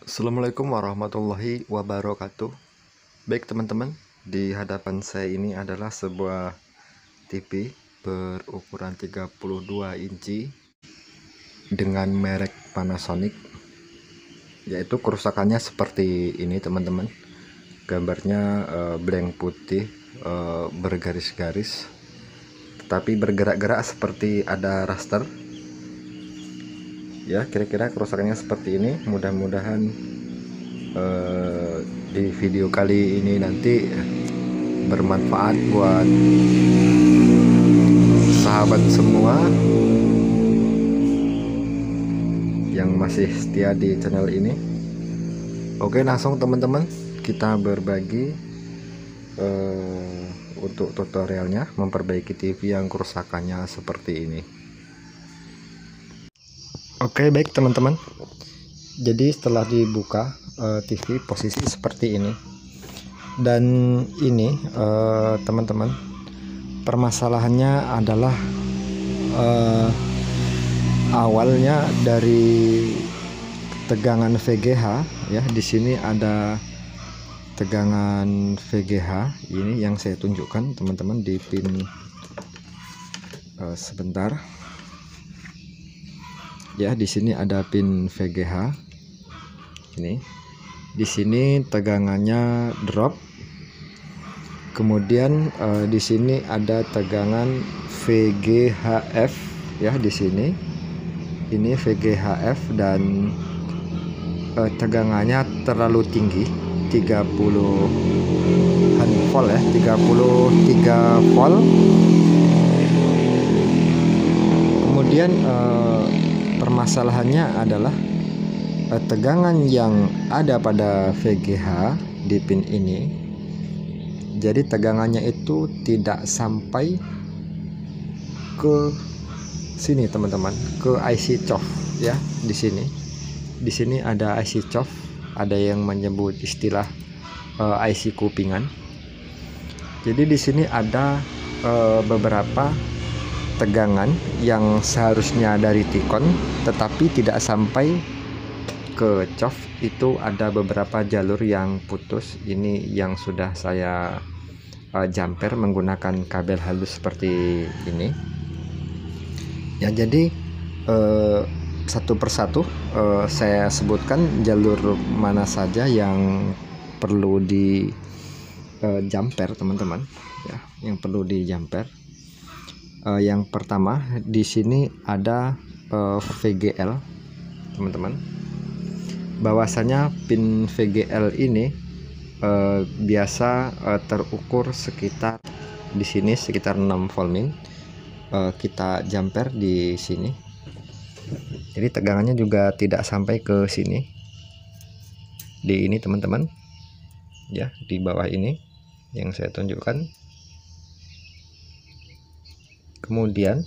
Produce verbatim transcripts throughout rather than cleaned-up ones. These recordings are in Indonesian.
Assalamualaikum warahmatullahi wabarakatuh. Baik teman-teman, di hadapan saya ini adalah sebuah T V berukuran tiga puluh dua inci dengan merek Panasonic, yaitu kerusakannya seperti ini teman-teman. Gambarnya uh, blank putih, uh, bergaris-garis, tetapi bergerak-gerak seperti ada raster. Ya, kira-kira kerusakannya seperti ini. Mudah-mudahan uh, di video kali ini nanti bermanfaat buat sahabat semua yang masih setia di channel ini. Oke, langsung teman-teman kita berbagi uh, untuk tutorialnya memperbaiki T V yang kerusakannya seperti ini. Oke, baik teman-teman, jadi setelah dibuka uh, T V posisi seperti ini, dan ini teman-teman, uh, permasalahannya adalah uh, awalnya dari tegangan V G H. Ya, di sini ada tegangan V G H ini yang saya tunjukkan teman-teman di pin uh, sebentar. Ya, di sini ada pin V G H. Ini. Di sini tegangannya drop. Kemudian eh, di sini ada tegangan V G H F ya di sini. Ini V G H F dan eh, tegangannya terlalu tinggi, tiga puluh volt ya, tiga puluh tiga volt. Kemudian eh, permasalahannya adalah eh, tegangan yang ada pada V G H di pin ini. Jadi tegangannya itu tidak sampai ke sini teman-teman, ke I C C O F ya. Di sini, di sini ada I C C O F, ada yang menyebut istilah eh, I C kupingan. Jadi di sini ada eh, beberapa tegangan yang seharusnya dari T-con tetapi tidak sampai ke C O F. Itu ada beberapa jalur yang putus. Ini yang sudah saya uh, jumper menggunakan kabel halus seperti ini ya. Jadi uh, satu persatu uh, saya sebutkan jalur mana saja yang perlu di uh, jumper teman-teman ya, yang perlu di jumper. Uh, yang pertama di sini ada uh, V G L teman-teman. Bahwasanya pin V G L ini uh, biasa uh, terukur sekitar di sini sekitar enam volt min. Uh, kita jumper di sini. Jadi tegangannya juga tidak sampai ke sini. Di ini teman-teman. Ya, di bawah ini yang saya tunjukkan. Kemudian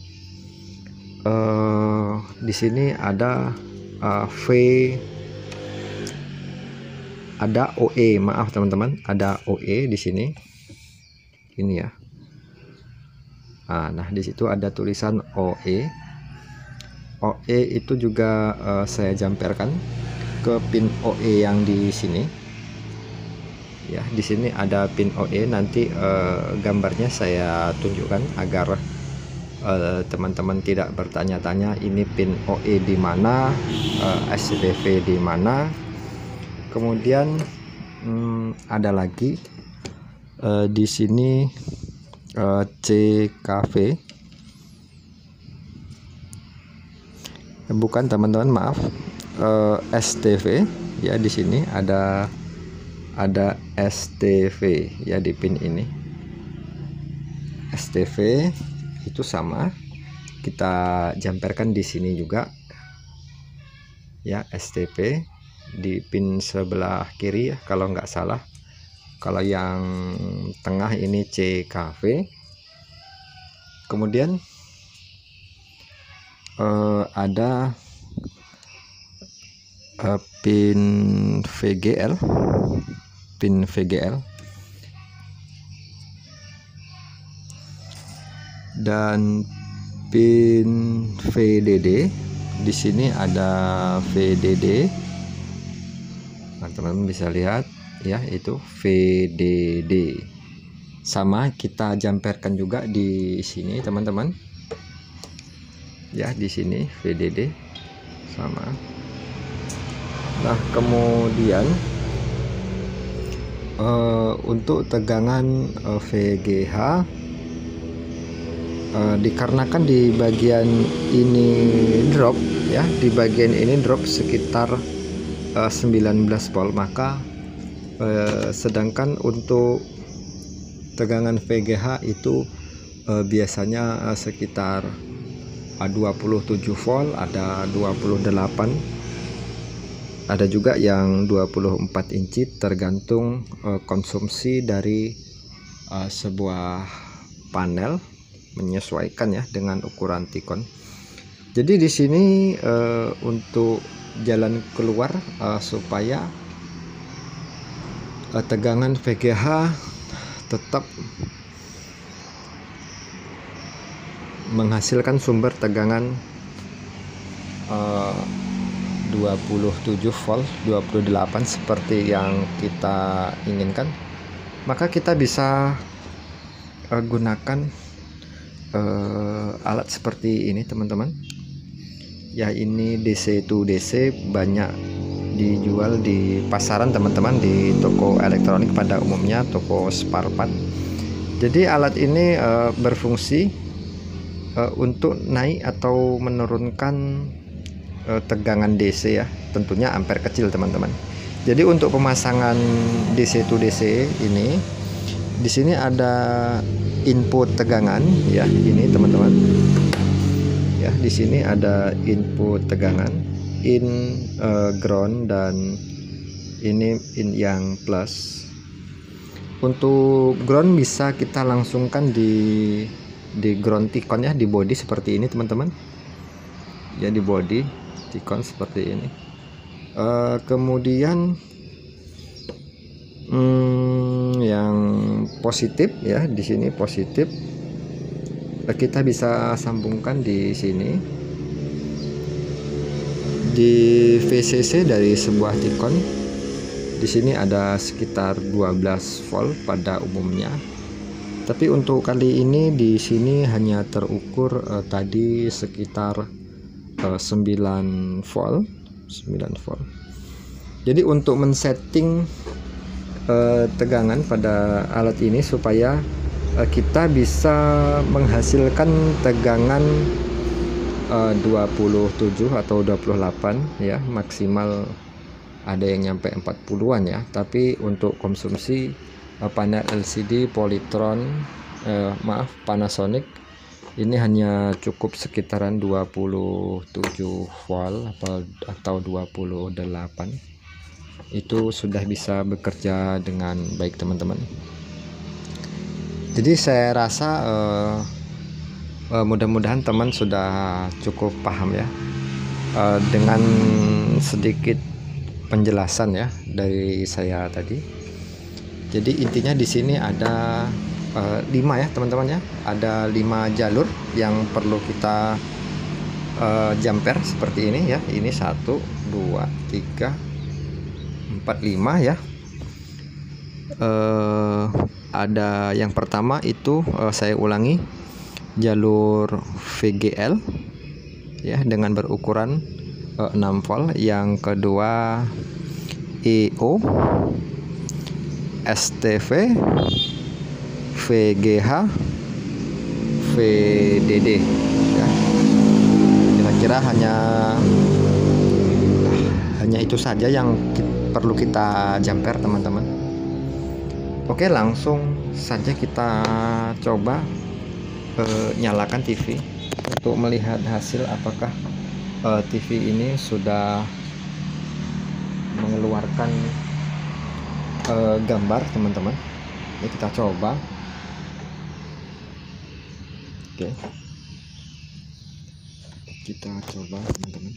uh, di sini ada uh, V, ada O E, maaf teman-teman, ada O E di sini. Ini ya. Nah, nah di situ ada tulisan O E. O E itu juga uh, saya jumperkan ke pin O E yang di sini. Ya, di sini ada pin O E. Nanti uh, gambarnya saya tunjukkan agar teman-teman uh, tidak bertanya-tanya ini pin O E di mana, uh, S P V di mana. Kemudian hmm, ada lagi uh, di sini uh, C K V, bukan teman-teman, maaf, uh, S T V ya. Di sini ada ada S T V ya di pin ini. S T V itu sama, kita jumperkan di sini juga ya. S T V di pin sebelah kiri ya kalau nggak salah. Kalau yang tengah ini C K V. Kemudian eh, ada eh, pin V G L, pin V G L. Dan pin V D D. Di sini ada V D D. Nah, teman-teman bisa lihat ya, itu V D D. Sama kita jamperkan juga di sini teman-teman. Ya, di sini V D D sama. Nah, kemudian uh, untuk tegangan uh, V G H uh, dikarenakan di bagian ini drop ya, di bagian ini drop sekitar uh, sembilan belas volt, maka uh, sedangkan untuk tegangan V G H itu uh, biasanya uh, sekitar uh, dua puluh tujuh volt, ada dua puluh delapan, ada juga yang dua puluh empat inci, tergantung uh, konsumsi dari uh, sebuah panel, menyesuaikan ya dengan ukuran T-Con. Jadi di sini uh, untuk jalan keluar uh, supaya uh, tegangan V G H tetap menghasilkan sumber tegangan uh, dua puluh tujuh volt, dua puluh delapan seperti yang kita inginkan, maka kita bisa uh, gunakan uh, alat seperti ini teman-teman ya. Ini D C to D C, banyak dijual di pasaran teman-teman, di toko elektronik pada umumnya, toko spare part. Jadi alat ini uh, berfungsi uh, untuk naik atau menurunkan uh, tegangan D C ya, tentunya ampere kecil teman-teman. Jadi untuk pemasangan D C to D C ini, di sini ada input tegangan ya, ini teman-teman ya. Di sini ada input tegangan, in uh, ground, dan ini in yang plus. Untuk ground bisa kita langsungkan di di ground T-Con ya, di body seperti ini teman-teman ya, di body T-Con seperti ini. Uh, kemudian hmm, yang positif ya, di sini positif, kita bisa sambungkan di sini di V C C dari sebuah T-Con. Di sini ada sekitar dua belas volt pada umumnya, tapi untuk kali ini di sini hanya terukur uh, tadi sekitar uh, sembilan volt. Jadi untuk men-setting uh, tegangan pada alat ini supaya uh, kita bisa menghasilkan tegangan uh, dua puluh tujuh atau dua puluh delapan ya, maksimal ada yang nyampe empat puluhan ya. Tapi untuk konsumsi uh, panel L C D Polytron uh, maaf Panasonic ini hanya cukup sekitaran dua puluh tujuh volt atau dua puluh delapan, itu sudah bisa bekerja dengan baik teman-teman. Jadi saya rasa uh, uh, mudah-mudahan teman sudah cukup paham ya uh, dengan sedikit penjelasan ya dari saya tadi. Jadi intinya di sini ada uh, lima ya teman-teman ya, ada lima jalur yang perlu kita uh, jumper seperti ini ya. Ini satu, dua, tiga, empat, lima ya. Uh, ada yang pertama itu uh, saya ulangi, jalur V G L ya dengan berukuran uh, enam volt. Yang kedua E O, S T V, V G H, V D D ya. Kira-kira hanya hanya itu saja yang perlu kita jumper teman-teman. Oke, langsung saja kita coba uh, nyalakan T V untuk melihat hasil apakah uh, T V ini sudah mengeluarkan uh, gambar teman-teman. Ini kita coba. Oke, kita coba teman-teman.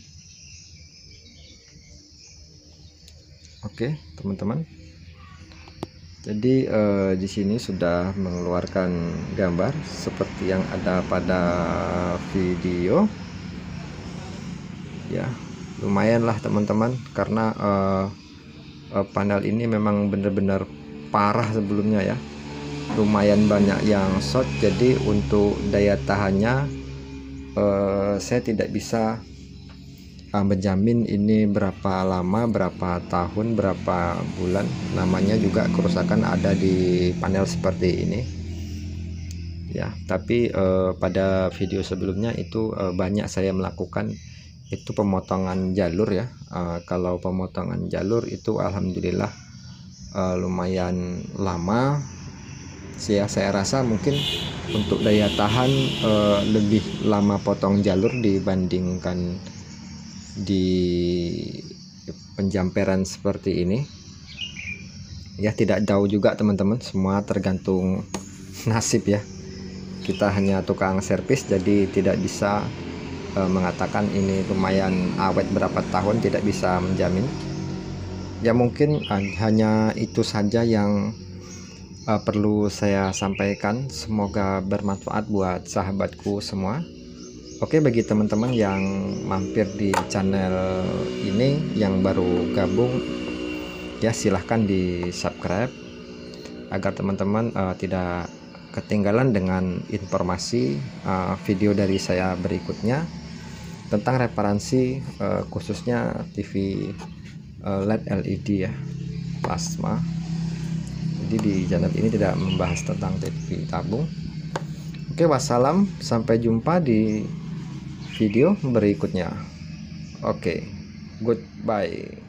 Oke teman-teman, jadi eh, di sini sudah mengeluarkan gambar seperti yang ada pada video ya. Lumayan lah teman-teman, karena eh, uh, panel ini memang benar-benar parah sebelumnya ya, lumayan banyak yang short. Jadi untuk daya tahannya uh, saya tidak bisa uh, menjamin ini berapa lama, berapa tahun, berapa bulan. Namanya juga kerusakan ada di panel seperti ini ya. Tapi uh, pada video sebelumnya itu uh, banyak saya melakukan itu pemotongan jalur ya. Uh, kalau pemotongan jalur itu alhamdulillah uh, lumayan lama. Saya saya rasa mungkin untuk daya tahan uh, lebih lama potong jalur dibandingkan di penjamperan seperti ini ya. Tidak jauh juga teman-teman, semua tergantung nasib ya. Kita hanya tukang servis, jadi tidak bisa uh, mengatakan ini lumayan awet berapa tahun, tidak bisa menjamin ya. Mungkin uh, hanya itu saja yang uh, perlu saya sampaikan. Semoga bermanfaat buat sahabatku semua. Oke, bagi teman-teman yang mampir di channel ini, yang baru gabung ya, silahkan di subscribe agar teman-teman uh, tidak ketinggalan dengan informasi uh, video dari saya berikutnya tentang reparansi uh, khususnya T V uh, L E D L E D ya, plasma. Jadi di channel ini tidak membahas tentang T V tabung. Oke, wassalam, sampai jumpa di video berikutnya. Oke, goodbye.